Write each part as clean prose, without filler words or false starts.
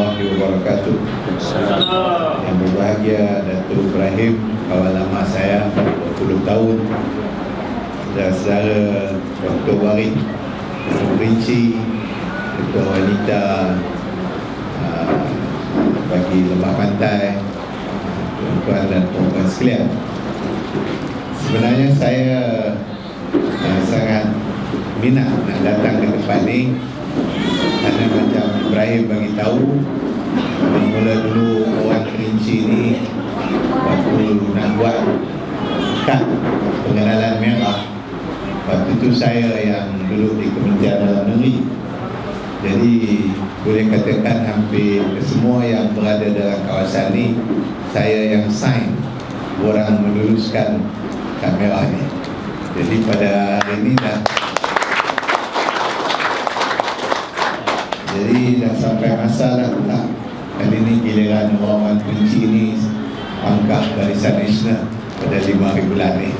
warahmatullahi wabarakatuh. Yang berbahagia Datuk Ibrahim, kawan lama saya 20 tahun, saudara Dr. Warid Kerinci, Ketua Wanita bagi Lembah Pantai, tuan-tuan dan puan-puan sekalian. Sebenarnya saya sangat minat nak datang ke tempat ni, karena macam Ibrahim bagi tahu, mula dulu orang Kerinci ni waktu nak buat kad pengenalan merah, waktu tu saya yang duduk di Kementerian Dalam Negeri. Jadi boleh katakan hampir semua yang berada dalam kawasan ni saya yang sign orang meluluskan kad merah ni. Jadi pada hari ini dah sampai masa lah pula. Kali ini giliran orang Kerinci ini angkat barisan nasional pada 5 hari bulan ni.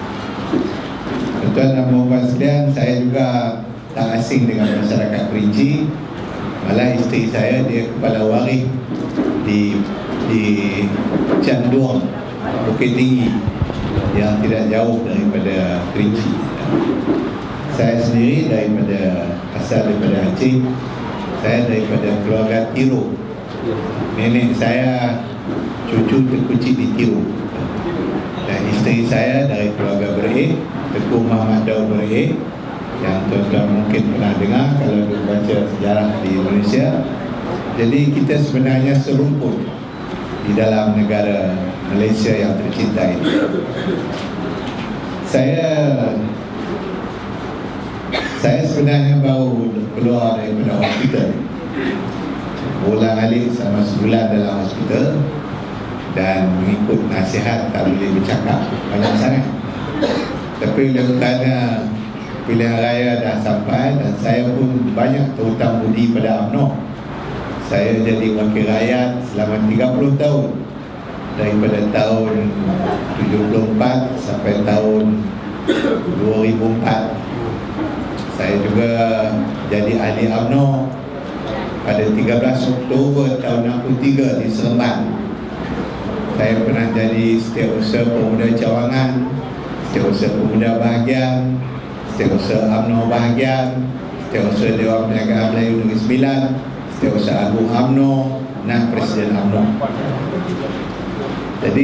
Tuan dan puan sekalian, saya juga tak asing dengan masyarakat Kerinci. Malah isteri saya dia kepala waris di Canduang, Bukit Tinggi, yang tidak jauh daripada Kerinci. Saya sendiri asal daripada Aceh. Saya daripada keluarga Tiro. Nenek saya cucu terkucik di Tiro. Dan isteri saya dari keluarga Bereik, Tengku Muhammad Daud Bereik, yang tuan-tuan mungkin pernah dengar kalau baca sejarah di Indonesia. Jadi kita sebenarnya serumpun di dalam negara Malaysia yang tercinta ini. Saya sebenarnya baru keluar daripada hospital, ulang-alik sama sebulan dalam hospital, dan mengikut nasihat tak boleh bercakap banyak sangat. Tapi kerana pilihan raya dah sampai dan saya pun banyak terhutang budi pada UMNO. Saya jadi wakil rakyat selama 30 tahun, daripada tahun 74 sampai tahun 2004. Saya juga jadi ahli UMNO pada 13 Oktober tahun 63 di Seremban. Saya pernah jadi Setiausaha Pemuda Cawangan, Setiausaha Pemuda Bahagian, Setiausaha UMNO Bahagian, Setiausaha Dewan Perniagaan Melayu Negeri Sembilan, Setiausaha Agung UMNO, dan Presiden UMNO. Jadi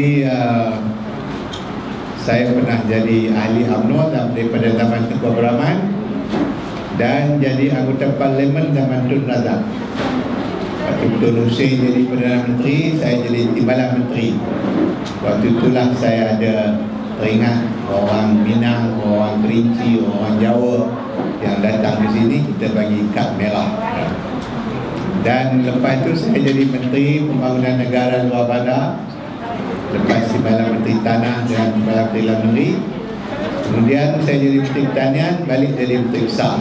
saya pernah jadi ahli UMNO daripada zaman Tengku Abdul Rahman, dan jadi anggota Parlimen zaman Tun Razak. Waktu Tun Hussein jadi Perdana Menteri, saya jadi Timbalan Menteri. Waktu itulah saya ada teringat orang Minang, orang Kerinci, orang Jawa yang datang ke sini, kita bagi kad merah. Dan lepas itu saya jadi Menteri Pembangunan Negara Luar Bandar, lepas Timbalan Menteri Tanah dan Timbalan Menteri Dalam Negeri. Kemudian saya jadi Menteri Pertanian, balik jadi Menteri Besar.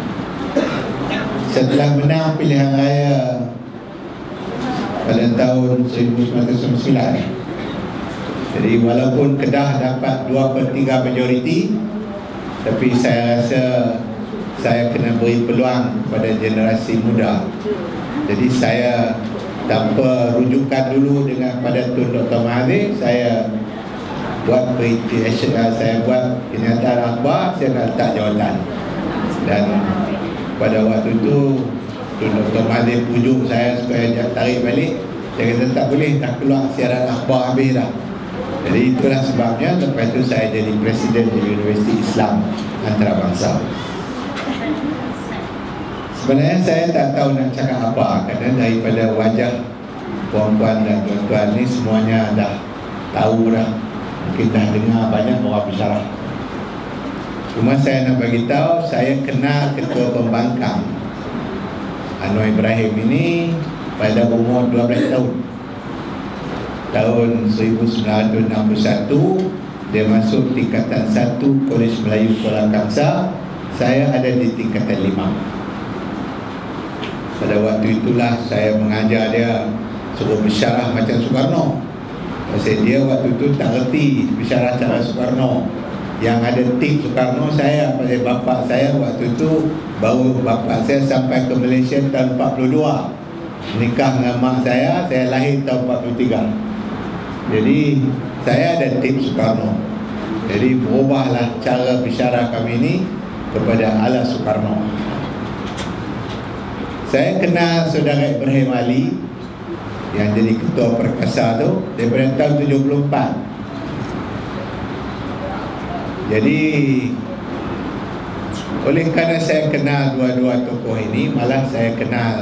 Setelah menang pilihan raya pada tahun 1999, jadi walaupun Kedah dapat 2/3 majoriti, tapi saya rasa saya kena beri peluang pada generasi muda. Jadi saya tanpa rujukan dulu pada Tun Dr. Mahathir, saya buat saya buat kenyataan akhbar, saya nak letak jawatan. Dan pada waktu itu Tun Dr. Mahathir pujuk saya supaya tarik balik. Saya kata tak boleh, dah keluar siaran akhbar habis dah. Jadi itulah sebabnya lepas itu saya jadi Presiden di Universiti Islam Antarabangsa. Sebenarnya saya tak tahu nak cakap apa, kerana daripada wajah puan-puan dan tuan-tuan ni semuanya dah tahu dah. Mungkin dah dengar banyak orang bicara. Cuma saya nak bagi tahu, saya kenal Ketua Pembangkang Anwar Ibrahim ini pada umur 12 tahun. Tahun 1961 dia masuk tingkatan 1 Kolej Melayu Kuala Kangsar. Saya ada di tingkatan 5. Pada waktu itulah saya mengajar dia, suruh bersyarah macam Soekarno. Pasal dia waktu itu tak reti bersyarah cara Soekarno. Yang ada tip Soekarno saya, pasal bapak saya waktu itu baru bapak saya sampai ke Malaysia tahun 42. nikah dengan mak saya lahir tahun 43. Jadi saya ada tim Soekarno. Jadi berubahlah cara bicara kami ini kepada ala Soekarno. Saya kenal saudara Ibrahim Ali yang jadi ketua Perkasa tu daripada tahun 74. Jadi oleh kerana saya kenal dua-dua tokoh ini, malah saya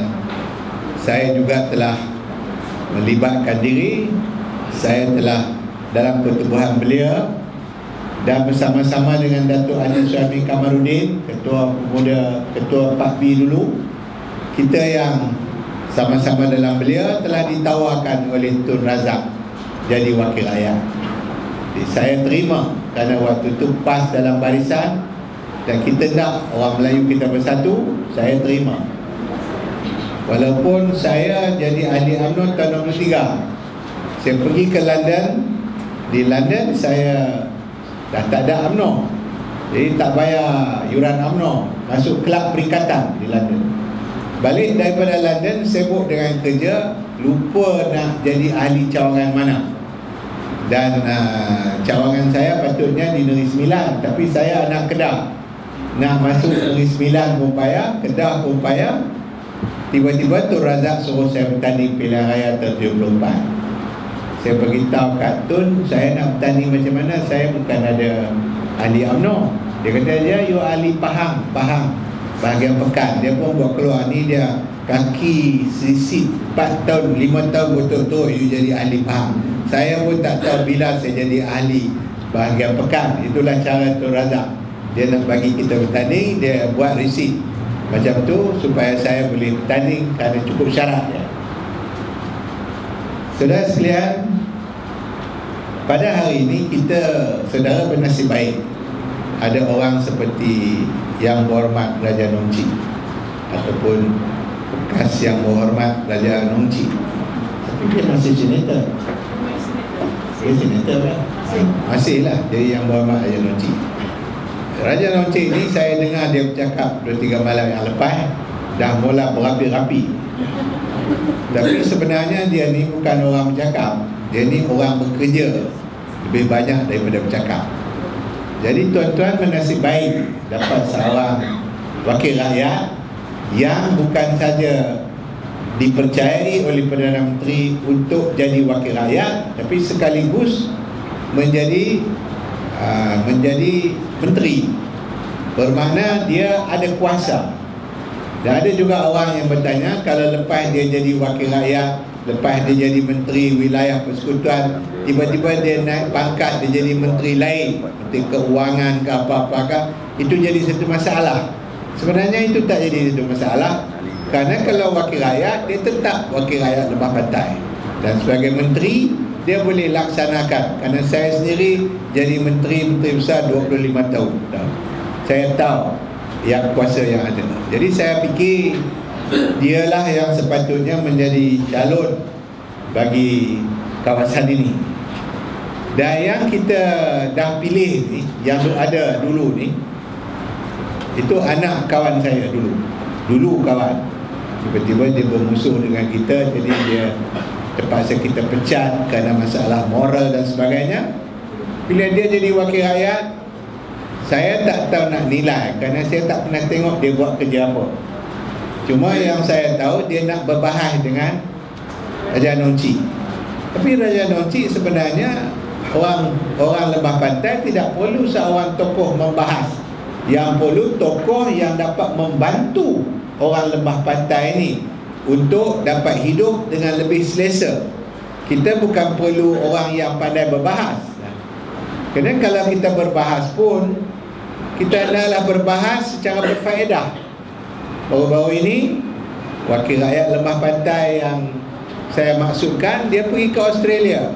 juga telah melibatkan diri. Saya telah dalam pertubuhan beliau dan bersama-sama dengan Datuk Haji Suhaimi Kamarudin, ketua pemuda, ketua PAKB dulu, kita yang sama-sama dalam beliau telah ditawarkan oleh Tun Razak jadi wakil rakyat. Jadi saya terima kerana waktu itu pas dalam barisan dan kita nak orang Melayu kita bersatu. Saya terima. Walaupun saya jadi ahli UMNO tahun 63. Saya pergi ke London. Di London saya dah tak ada UMNO, jadi tak bayar yuran UMNO, masuk kelab perikatan di London. Balik daripada London, sibuk dengan kerja, lupa nak jadi ahli cawangan mana. Dan cawangan saya patutnya di Negeri Sembilan, tapi saya anak Kedah. Nak masuk Negeri Sembilan pun payah, Kedah pun payah. Tiba-tiba Tun Razak suruh saya bertanding pilihan raya tahun 74. Saya beritahu kat Tun, saya nak bertanding macam mana, saya bukan ada ahli UMNO. Dia kata dia, you ahli Pahang bahagian Pekan. Dia pun buat keluar ni, dia kaki sisi 4 tahun 5 tahun betul-betul you jadi ahli Pahang. Saya pun tak tahu bila saya jadi ahli bahagian Pekan. Itulah cara Tun Razak. Dia nak bagi kita bertanding, dia buat resit macam tu supaya saya boleh bertanding kerana cukup syarat dia. Saudara sekalian, pada hari ini kita saudara bernasib baik ada orang seperti Yang Berhormat Raja Nongci ataupun bekas Yang Berhormat Raja Nongci. Tapi dia masih senator. Dia senator kan? Masih lah jadi Yang Berhormat Raja Nongci. Raja Nongci ni saya dengar dia bercakap 2-3 malam yang lepas dah mula berapi-rapi. Tapi sebenarnya dia ni bukan orang bercakap, dia ni orang bekerja lebih banyak daripada bercakap. Jadi tuan-tuan bernasib baik dapat seorang wakil rakyat yang bukan saja dipercayai oleh Perdana Menteri untuk jadi wakil rakyat, tapi sekaligus menjadi menteri. Bermakna dia ada kuasa. Dan ada juga orang yang bertanya, kalau lepas dia jadi wakil rakyat, lepas dia jadi menteri wilayah persekutuan, tiba-tiba dia naik pangkat, dia jadi menteri lain, menteri keuangan ke apa-apakah, itu jadi satu masalah. Sebenarnya itu tak jadi satu masalah, kerana kalau wakil rakyat, dia tetap wakil rakyat Lembah Pantai. Dan sebagai menteri, dia boleh laksanakan. Kerana saya sendiri jadi menteri besar 25 tahun. Saya tahu yang kuasa yang ada. Jadi saya fikir dialah yang sepatutnya menjadi calon bagi kawasan ini. Dan yang kita dah pilih ni, yang ada dulu ni, itu anak kawan saya dulu kawan. Tiba-tiba dia bermusuh dengan kita, jadi dia terpaksa kita pecat kerana masalah moral dan sebagainya. Bila dia jadi wakil rakyat, saya tak tahu nak nilai kerana saya tak pernah tengok dia buat kerja apa. Cuma yang saya tahu dia nak berbahas dengan Raja Nongci. Tapi Raja Nongci sebenarnya orang Lembah Pantai tidak perlu seorang tokoh membahas. Yang perlu tokoh yang dapat membantu orang Lembah Pantai ini untuk dapat hidup dengan lebih selesa. Kita bukan perlu orang yang pandai berbahas. Kerana kalau kita berbahas pun, kita adalah berbahas secara berfaedah. Baru-baru ini wakil rakyat Lembah Pantai yang saya maksudkan, dia pergi ke Australia.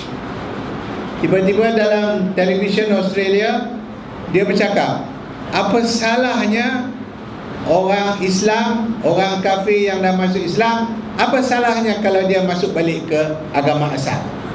Tiba-tiba dalam televisyen Australia, dia bercakap, apa salahnya orang Islam, orang kafir yang dah masuk Islam, apa salahnya kalau dia masuk balik ke agama asal?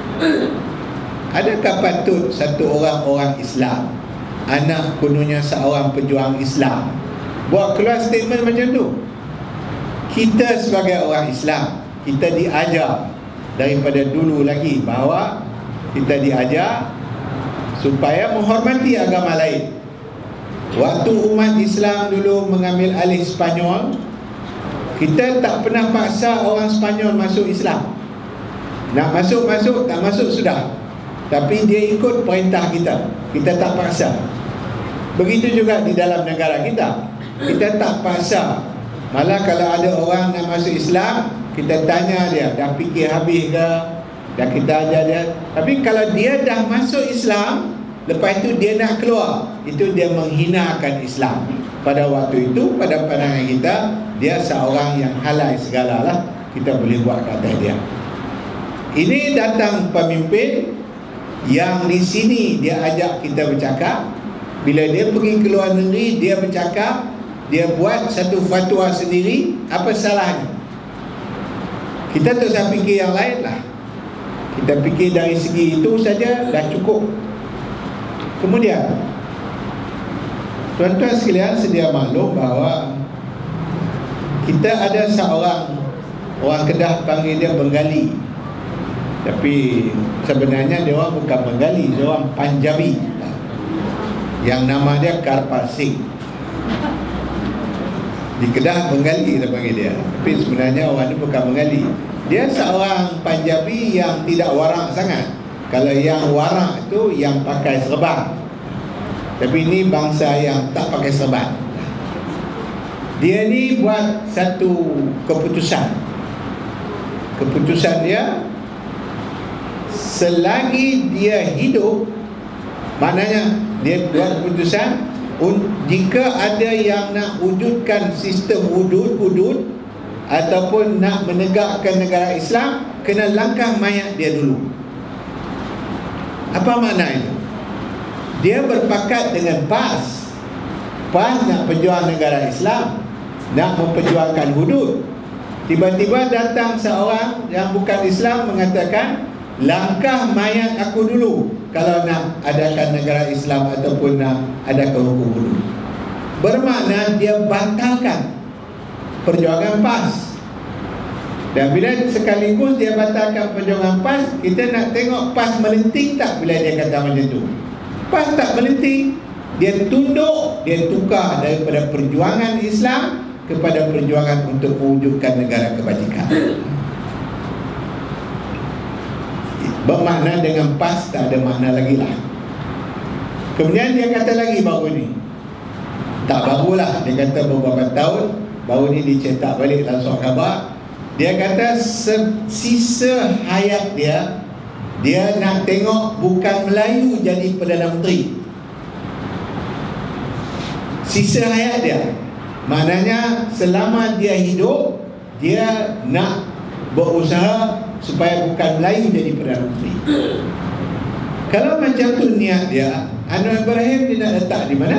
Adakah patut satu orang Islam, anak kononnya seorang pejuang Islam, buat keluar statement macam tu? kita sebagai orang Islam, kita diajar daripada dulu lagi bahawa kita diajar supaya menghormati agama lain. Waktu umat Islam dulu mengambil alih Sepanyol, kita tak pernah paksa orang Sepanyol masuk Islam. Nak masuk, tak masuk sudah. Tapi dia ikut perintah kita, kita tak paksa. Begitu juga di dalam negara kita, kita tak paksa. Malah kalau ada orang nak masuk Islam, kita tanya dia, dah fikir habis ke? Dan kita ajar dia. Tapi kalau dia dah masuk Islam, lepas itu dia nak keluar, itu dia menghinakan Islam. Pada waktu itu, pada pandangan kita, dia seorang yang halal segalalah, kita boleh buat kata dia. Ini datang pemimpin yang di sini dia ajak kita bercakap. Bila dia pergi ke luar negeri, dia bercakap, dia buat satu fatwa sendiri, apa salahnya? Kita tak usah fikir yang lain lah. Kita fikir dari segi itu saja dah cukup. Kemudian, tuan-tuan sekalian sedia maklum bahawa kita ada seorang orang Kedah panggil dia Bengali, tapi sebenarnya dia orang bukan Bengali, dia orang Panjabi, yang nama dia Karpal Singh. Di Kedah Bengali kita panggil dia, tapi sebenarnya orang ni bukan Bengali. Dia seorang Panjabi yang tidak warak sangat. Kalau yang warak itu yang pakai serban, tapi ini bangsa yang tak pakai serban. Dia ni buat satu keputusan. Keputusan dia, selagi dia hidup, maknanya dia buat keputusan, jika ada yang nak wujudkan sistem hudud ataupun nak menegakkan negara Islam, kena langkah mayat dia dulu. Apa makna itu? Dia berpakat dengan PAS. PAS nak perjuang negara Islam, nak memperjuangkan hudud. Tiba-tiba datang seorang yang bukan Islam mengatakan, langkah mayat aku dulu kalau nak adakan negara Islam ataupun nak adakan hukum hudud. Bermakna dia batalkan perjuangan PAS. Dan bila sekaligus dia batalkan perjuangan PAS, kita nak tengok PAS melenting tak bila dia kata macam tu. PAS tak melenting, dia tunduk, dia tukar daripada perjuangan Islam kepada perjuangan untuk mewujudkan negara kebajikan. Bermakna dengan PAS tak ada makna lagi lah. Kemudian dia kata lagi baru ni, tak barulah, dia kata beberapa tahun baru ni dicetak balik dalam surat khabar. Dia kata sisa hayat dia, dia nak tengok bukan Melayu jadi Perdana Menteri. Sisa hayat dia, maknanya selama dia hidup, dia nak berusaha supaya bukan Melayu jadi Perdana Menteri. Kalau macam tu niat dia, Anwar Ibrahim dia nak letak di mana?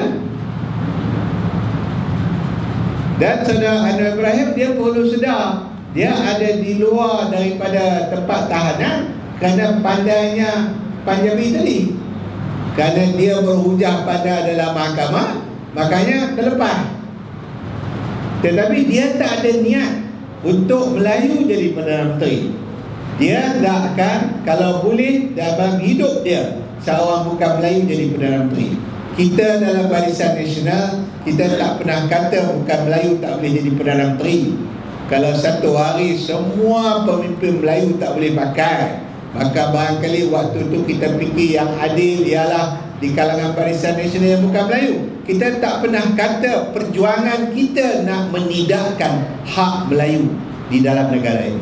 Dan saudara Anwar Ibrahim dia perlu sedar, dia ada di luar daripada tempat tahanan kerana pandainya Panjabi tadi. Kerana dia berhujah pada dalam mahkamah, makanya terlepas. Tetapi dia tak ada niat untuk Melayu jadi Perdana Menteri. Dia tak akan, kalau boleh dalam hidup dia, seorang bukan Melayu jadi Perdana Menteri. Kita dalam Barisan Nasional, kita tak pernah kata bukan Melayu tak boleh jadi Perdana Menteri. Kalau satu hari semua pemimpin Melayu tak boleh pakai, maka barangkali waktu itu kita fikir yang adil ialah di kalangan Barisan Nasional yang bukan Melayu. Kita tak pernah kata perjuangan kita nak menidakkan hak Melayu di dalam negara ini.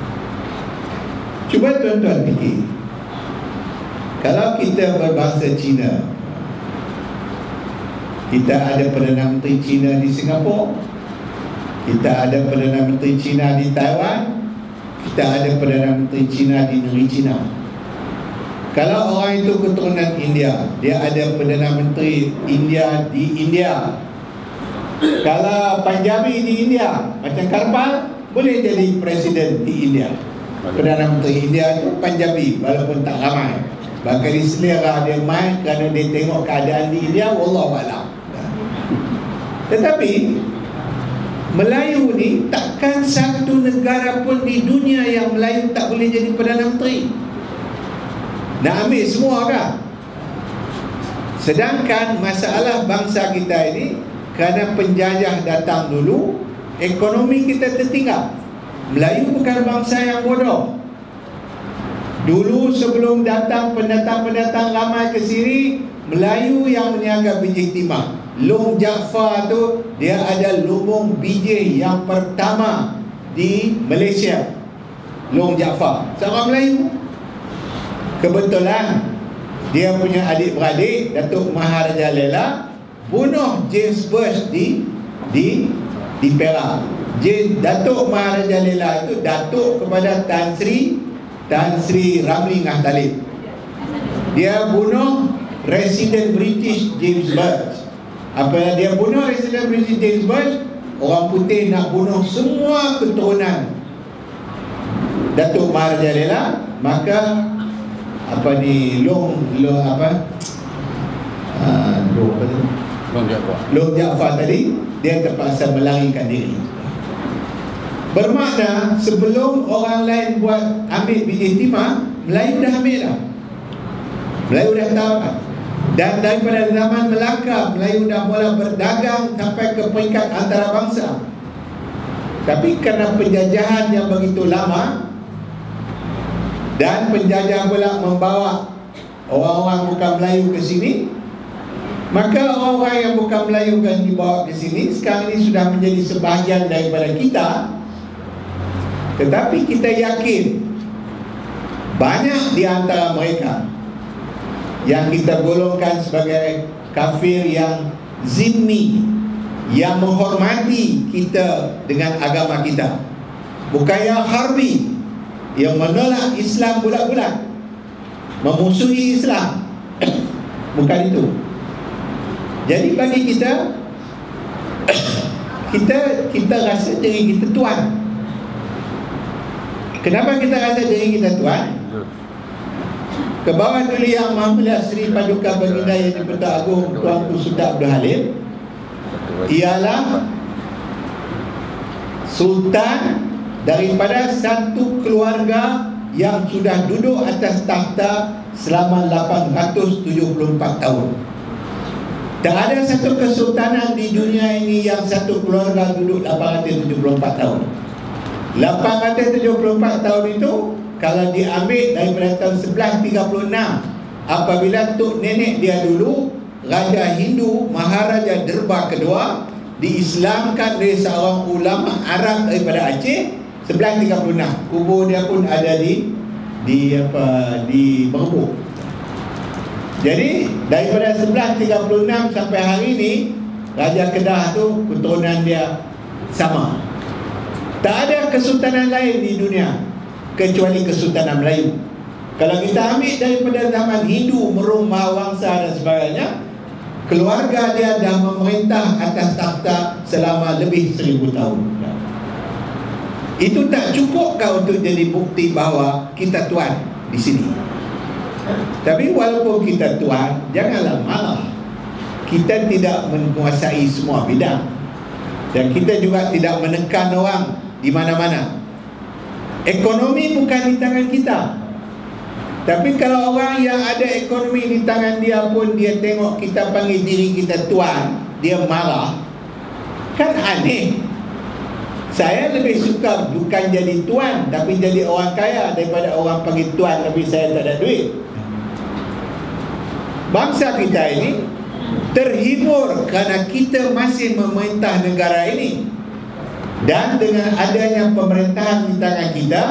Cuba tuan-tuan fikir, kalau kita berbangsa Cina, kita ada Perdana Menteri Cina di Singapura, kita ada Perdana Menteri Cina di Taiwan, kita ada Perdana Menteri Cina di negeri Cina. Kalau orang itu keturunan India, dia ada Perdana Menteri India di India. Kalau Panjabi di India, macam Karpal, boleh jadi presiden di India. Perdana Menteri India itu Panjabi, walaupun tak ramai. Bahkan selera dia main kerana dia tengok keadaan di India, wallahualam. Tetapi Melayu ni takkan satu negara pun di dunia yang Melayu tak boleh jadi Perdana Menteri. Nak ambil semua kan? Sedangkan masalah bangsa kita ini, kerana penjajah datang dulu, ekonomi kita tertinggal. Melayu bukan bangsa yang bodoh. Dulu sebelum datang pendatang-pendatang ramai ke sini, Melayu yang meniaga biji timah. Long Jaafar tu dia ada lumbung biji yang pertama di Malaysia. Long Jaafar seorang Melayu. Kebetulan dia punya adik-beradik Datuk Maharaja Lela bunuh James Bush di Perak. Datuk Maharaja Lela itu datuk kepada Tan Sri Ramli Ngah Talib. Dia bunuh Residen British James Bush. Apabila dia bunuh Residen British James Bush, orang putih nak bunuh semua keturunan Datuk Maharaja Lela, maka Long Jaafar tadi dia terpaksa melarikan diri. Bermakna sebelum orang lain buat ambil biji timah, Melayu dah ambil dah. Melayu dah tahu dah. Dan daripada zaman Melaka, Melayu dah mula berdagang sampai ke peringkat antarabangsa. Tapi kerana penjajahan yang begitu lama, dan penjajah pula membawa orang-orang bukan Melayu ke sini, maka orang-orang yang bukan Melayu kan dibawa ke sini. Sekarang ini sudah menjadi sebahagian daripada kita. Tetapi kita yakin banyak di antara mereka yang kita golongkan sebagai kafir yang zimmi, yang menghormati kita dengan agama kita, bukan yang harbi, yang menolak Islam bulat-bulat, memusuhi Islam. Bukan itu. Jadi bagi kita kita rasa diri kita tuan. Kenapa kita rasa diri kita tuan? Ke bawah dulu Yang Maha Mulia Sri Paduka Baginda Yang di-Pertuan Agong Tuanku Sultan Abdul Halim ialah sultan daripada satu keluarga yang sudah duduk atas takhta selama 874 tahun. Tak ada satu kesultanan di dunia ini yang satu keluarga duduk 874 tahun. 874 tahun itu kalau diambil daripada tahun 1136, apabila tok nenek dia dulu Raja Hindu Maharaja Derba kedua diislamkan oleh seorang ulama Arab daripada Aceh 1136. Kubur dia pun ada di Merbuk. Jadi daripada 1136 sampai hari ini, Raja Kedah tu keturunan dia sama. Tak ada kesultanan lain di dunia kecuali Kesultanan Melayu. Kalau kita ambil daripada zaman Hindu, Merung, Mahawangsa dan sebagainya, keluarga dia dah memerintah atas takhta selama lebih 1000 tahun. Itu tak cukupkah untuk jadi bukti bahawa kita tuan di sini? Tapi walaupun kita tuan, janganlah marah. Kita tidak menguasai semua bidang, dan kita juga tidak menekan orang di mana-mana. Ekonomi bukan di tangan kita. Tapi kalau orang yang ada ekonomi di tangan dia pun dia tengok kita panggil diri kita tuan, dia marah, kan aneh. Saya lebih suka bukan jadi tuan tapi jadi orang kaya daripada orang panggil tuan tapi saya tak ada duit. Bangsa kita ini terhibur kerana kita masih memerintah negara ini. Dan dengan adanya pemerintahan di tangan kita,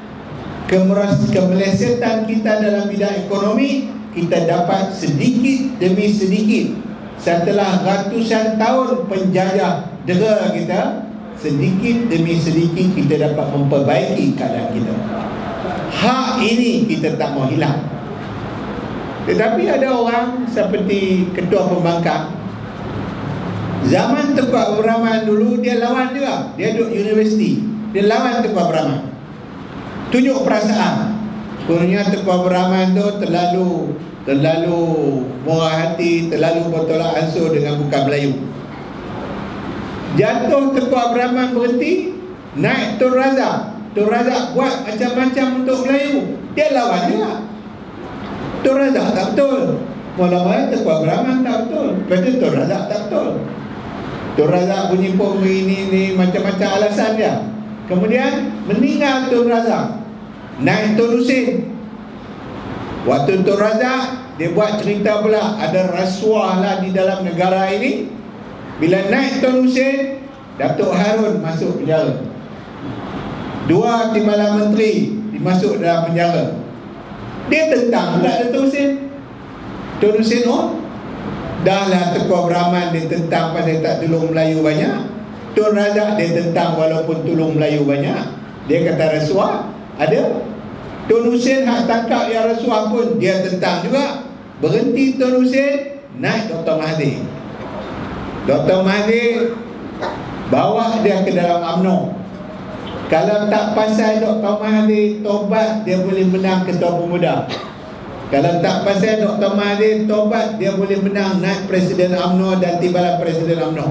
kemelesetan kita dalam bidang ekonomi, kita dapat sedikit demi sedikit, setelah ratusan tahun penjajah dera kita, sedikit demi sedikit kita dapat memperbaiki keadaan kita. Hak ini kita tak mau hilang. Tetapi ada orang seperti Ketua Pembangkang, zaman Tengku Abdul Rahman dulu dia lawan juga. Dia duduk universiti, dia lawan Tengku Abdul Rahman, tunjuk perasaan. Kononnya Tengku Abdul Rahman tu terlalu murah hati, terlalu bertolak ansur dengan bukan Melayu. Jatuh Tengku Abdul Rahman berhenti, naik Tun Razak. Tun Razak buat macam-macam untuk Melayu, dia lawan dia. Tun Razak tak betul, mula-mula Tengku Abdul Rahman tak betul, lepas tu Tun Razak tak betul. Tun Razak bunyi pun ini macam-macam alasan dia. Kemudian meninggal Tun Razak, naik Tun Husin. Waktu Tun Razak, dia buat cerita pula ada rasuah lah di dalam negara ini. Bila naik Tun Husin, Datuk Harun masuk penjara. 2 timbalan menteri dimasuk dalam penjara. Dia tentang pula Datuk Husin. Tun Husin, oh, dah lah Tengku Abdul Rahman dia tentang pasal tak tolong Melayu banyak. Tun Razak dia tentang walaupun tolong Melayu banyak. Dia kata rasuah ada. Tun Husin hak tangkap yang rasuah pun dia tentang juga. Berhenti Tun Husin, naik Dr. Mahathir. Dr. Mahathir bawa dia ke dalam UMNO. Kalau tak pasal Dr. Mahathir tobat, dia boleh menang Ketua Pemuda. Kalau tak pasal Dr. Mahathir tobat, dia boleh menang naik Presiden UMNO dan timbalan Presiden UMNO.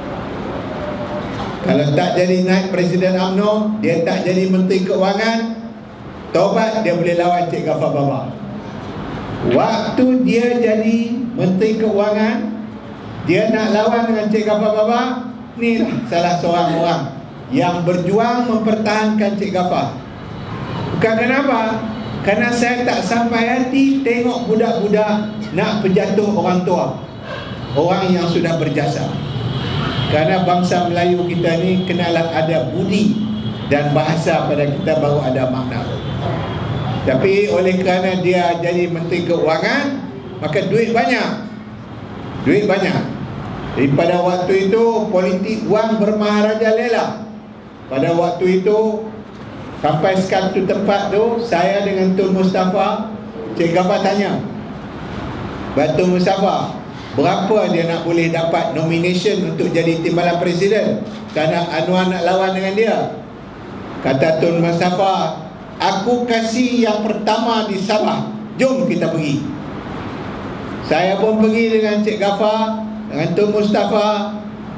Kalau tak jadi naik Presiden UMNO, dia tak jadi Menteri Keuangan, tobat dia boleh lawan Cik Ghaffar Baba. Waktu dia jadi Menteri Keuangan, dia nak lawan dengan Cik Ghaffar Baba. Inilah salah seorang orang yang berjuang mempertahankan Cik Ghaffar. Bukan kenapa? Kerana saya tak sampai hati tengok budak-budak nak penjatuh orang tua, orang yang sudah berjasa. Kerana bangsa Melayu kita ni kenalah ada budi dan bahasa pada kita baru ada makna. Tapi oleh kerana dia jadi Menteri Keuangan, maka duit banyak. Duit banyak. Jadi pada waktu itu politik wang bermaharajalela. Pada waktu itu sampai satu tempat tu, saya dengan Tun Mustafa, Cik Ghaffar tanya, Tun Mustafa, berapa dia nak boleh dapat nomination untuk jadi timbalan presiden? Kerana Anwar nak lawan dengan dia. Kata Tun Mustafa, aku kasih yang pertama di Sabah, jom kita pergi. Saya pun pergi dengan Cik Ghaffar, dengan Tun Mustafa.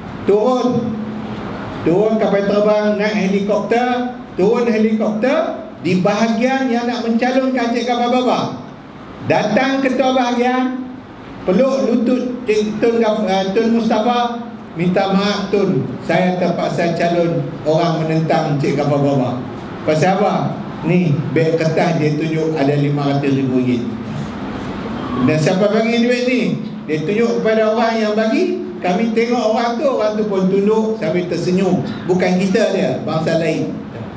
Turun kapal terbang, naik helikopter. Turun helikopter di bahagian yang nak mencalonkan Cik Ghaffar Baba. Datang ketua bahagian, peluk lutut Tun Mustafa, minta maaf Tun, saya terpaksa calon orang menentang Cik Ghaffar Baba. Pasal apa? Ni beg kertas dia tunjuk ada RM500,000. Dan siapa bagi duit ni? Dia tunjuk kepada orang yang bagi. Kami tengok orang tu pun tunduk sambil tersenyum. Bukan kita dia, bangsa lain.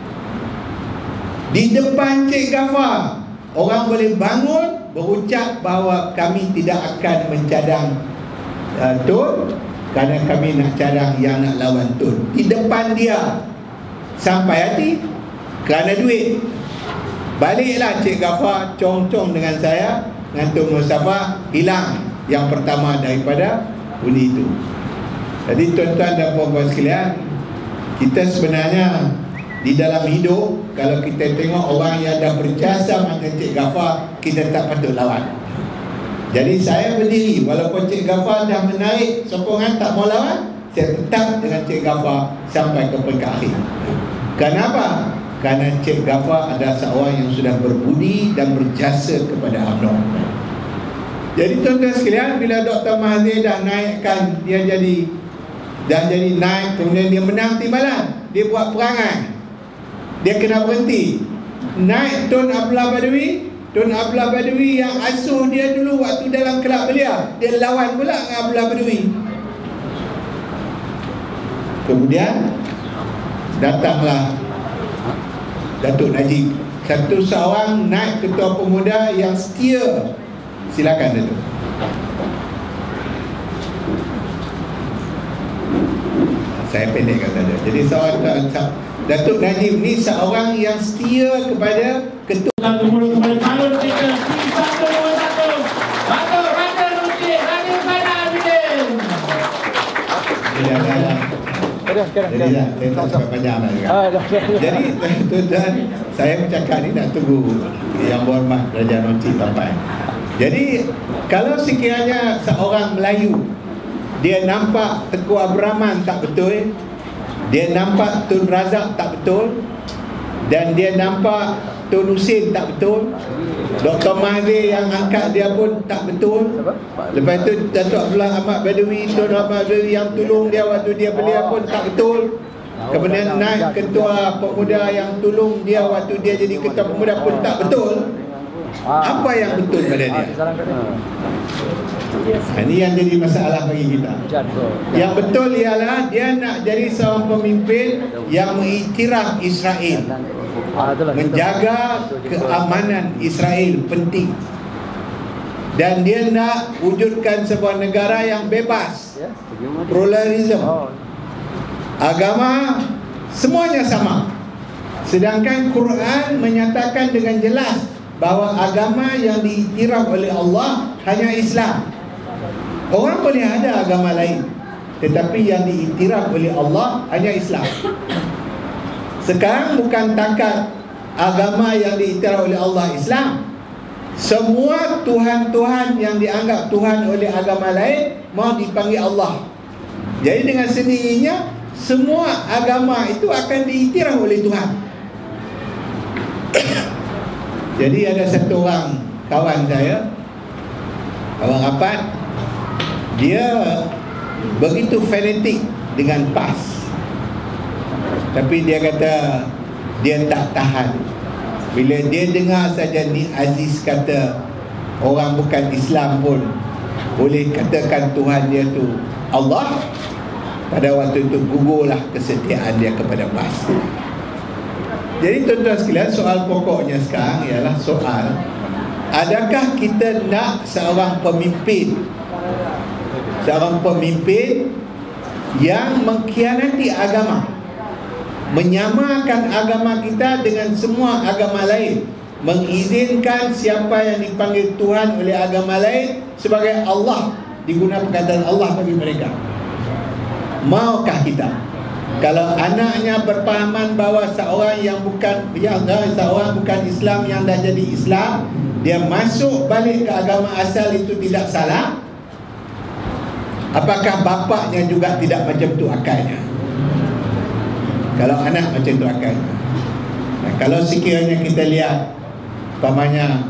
Di depan Cik Ghaffar, orang boleh bangun berucap bahawa kami tidak akan mencadang Tun, kerana kami nak cadang yang nak lawan Tun. Di depan dia. Sampai hati kerana duit. Baliklah Cik Ghaffar cong-cong dengan saya, dengan Tun Mustafa, hilang yang pertama daripada undi itu. Jadi tuan-tuan dan puan-puan sekalian, kita sebenarnya di dalam hidup, kalau kita tengok orang yang dah berjasa macam Cik Ghaffar, kita tak patut lawan. Jadi saya berdiri, walaupun Cik Ghaffar dah menarik sokongan tak mau lawan, saya tetap dengan Cik Ghaffar sampai ke peringkat akhir. Kenapa? Kerana Cik Ghaffar adalah seorang yang sudah berbudi dan berjasa kepada UMNO. Jadi tuan-tuan sekalian, bila Dr. Mahathir dah naikkan, dia dah jadi naik, kemudian dia menang timbalan, dia buat perangai, dia kena berhenti. Naik Tun Abdullah Badawi. Tun Abdullah Badawi yang asuh dia dulu waktu dalam kelab belia, dia lawan pula dengan Abdullah Badawi. Kemudian datanglah Datuk Najib, satu seorang naik Ketua Pemuda yang setia. Silakan Datuk. Saya pendekkan saja. Jadi seorang Datuk Najib ni seorang yang setia kepada Ketua Pemuda calon kita P121 Datuk Raja Rucik Raja Sana Abidin. Jadi saya tak sampai panjang lah juga. Jadi tuan-tuan, saya bercakap ni nak tunggu Yang Berhormat Raja Rucik sampai. Jadi kalau sekiranya seorang Melayu dia nampak Tengku Abdul Rahman tak betul, dia nampak Tun Razak tak betul, dan dia nampak Tun Husin tak betul, Dr. Mahathir yang angkat dia pun tak betul. Lepas tu Datuk Abdullah Ahmad Badawi, Tun Ahmad Badawi yang tolong dia waktu dia belia pun tak betul. Kemudian naik ketua pemuda yang tolong dia waktu dia jadi ketua pemuda pun tak betul. Apa yang betul pada dia? Ini yang jadi masalah bagi kita. Yang betul ialah dia nak jadi seorang pemimpin yang mengiktiraf Israel, menjaga keamanan Israel penting, dan dia nak wujudkan sebuah negara yang bebas, pluralism, agama semuanya sama. Sedangkan Quran menyatakan dengan jelas bahawa agama yang diiktiraf oleh Allah hanya Islam. Orang boleh ada agama lain, tetapi yang diiktiraf oleh Allah hanya Islam. Sekarang bukan takat agama yang diiktiraf oleh Allah Islam. Semua Tuhan-Tuhan yang dianggap Tuhan oleh agama lain mau dipanggil Allah. Jadi dengan sendirinya semua agama itu akan diiktiraf oleh Tuhan. Jadi ada satu orang kawan saya, kawan rapat, dia begitu fanatik dengan PAS, tapi dia kata dia tak tahan bila dia dengar saja ni Aziz kata orang bukan Islam pun boleh katakan Tuhan dia tu Allah. Pada waktu itu gugurlah kesetiaan dia kepada PAS. Jadi tuan-tuan sekalian, soal pokoknya sekarang ialah soal, adakah kita nak seorang pemimpin yang mengkhianati agama, menyamakan agama kita dengan semua agama lain, mengizinkan siapa yang dipanggil Tuhan oleh agama lain sebagai Allah, digunakan perkataan Allah bagi mereka. Maukah kita? Kalau anaknya berpahaman bahawa seorang bukan Islam yang dah jadi Islam, dia masuk balik ke agama asal, itu tidak salah. Apakah bapaknya juga tidak macam tu akalnya? Kalau anak macam tu akalnya. Kalau sekiranya kita lihat umpamanya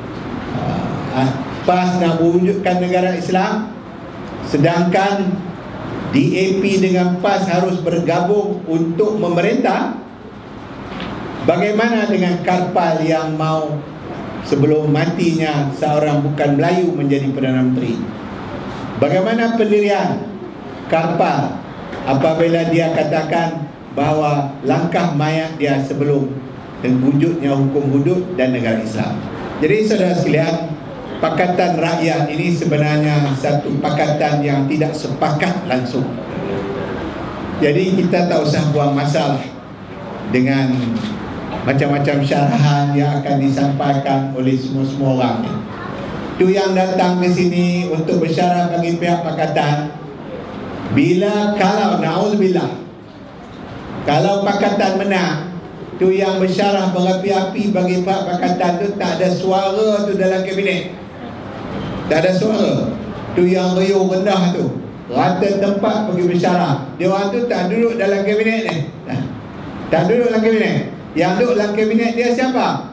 PAS nak wujudkan negara Islam, sedangkan DAP dengan PAS harus bergabung untuk memerintah, bagaimana dengan Karpal yang mau sebelum matinya seorang bukan Melayu menjadi Perdana Menteri? Bagaimana pendirian Karpal apabila dia katakan bahawa langkah mayat dia sebelum wujudnya hukum hudud dan negara Islam? Jadi saudara sekalian, Pakatan Rakyat ini sebenarnya satu pakatan yang tidak sepakat langsung. Jadi kita tak usah buang masa dengan macam-macam syarahan yang akan disampaikan oleh semua orang. Itu yang datang ke sini untuk bersyarah bagi pihak pakatan. Kalau na'udzubillah, kalau pakatan menang, tu yang bersyarah berapi-api bagi pihak pakatan tu tak ada suara tu dalam kabinet. Tak ada suara. Tu yang riuh rendah tu, rata tempat pergi bersyarah. Dia orang tu tak duduk dalam kabinet ni. Tak duduk dalam kabinet. Yang duduk dalam kabinet dia siapa?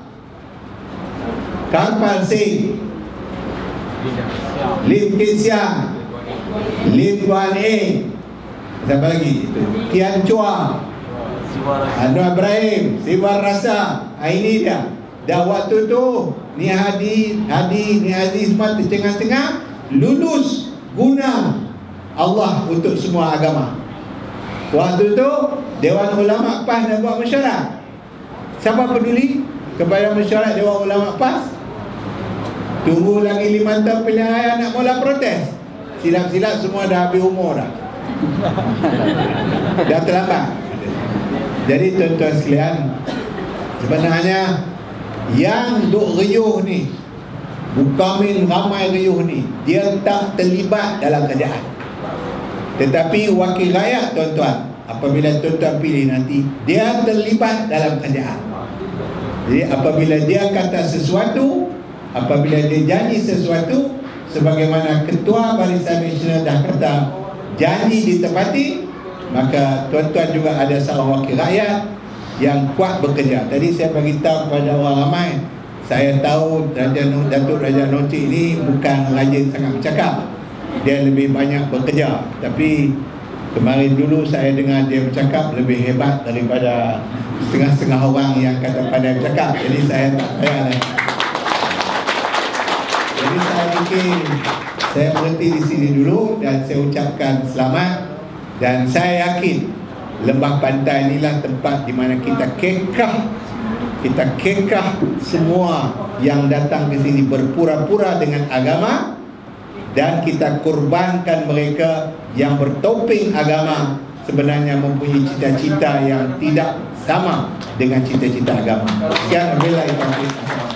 Karpal Singh, Lim Kit Siang, Lim Guan Eng, siapa lagi? Tian Chua, Anwar Ibrahim, Siwar Rasa. Ini dia. Dah waktu tu Ni Hadi, Ni Aziz semua tercengang-cengang, lulus guna Allah untuk semua agama. Waktu tu Dewan Ulama PAS nak buat mesyuarat. Siapa peduli kepada mesyuarat Dewan Ulama PAS? Tunggu lagi 5 tahun pilihan raya nak mula protes. Silap-silap semua dah habis umur dah. Dah terlambat. Jadi tuan-tuan sekalian, sebenarnya yang duk riuh ni, Bukamin ramai riuh ni, dia tak terlibat dalam kerajaan. Tetapi wakil rakyat tuan-tuan, apabila tuan-tuan pilih nanti, dia terlibat dalam kerajaan. Jadi apabila dia kata sesuatu, apabila dia janji sesuatu, sebagaimana Ketua Barisan Nasional dah kata, janji ditepati, maka tuan-tuan juga ada seorang wakil rakyat yang kuat bekerja. Tadi saya beritahu kepada orang ramai, saya tahu Datuk Raja Noti ini bukan rajin sangat bercakap, dia lebih banyak bekerja. Tapi kemarin dulu saya dengar dia bercakap lebih hebat daripada setengah-setengah orang yang kata pandai bercakap. Jadi saya tak payah lah. Jadi saya fikir saya berhenti di sini dulu dan saya ucapkan selamat. Dan saya yakin lembah pantai inilah tempat di mana kita kekah semua yang datang ke sini berpura-pura dengan agama, dan kita korbankan mereka yang bertopeng agama sebenarnya mempunyai cita-cita yang tidak sama dengan cita-cita agama. Sekian, wabillahi taufiq.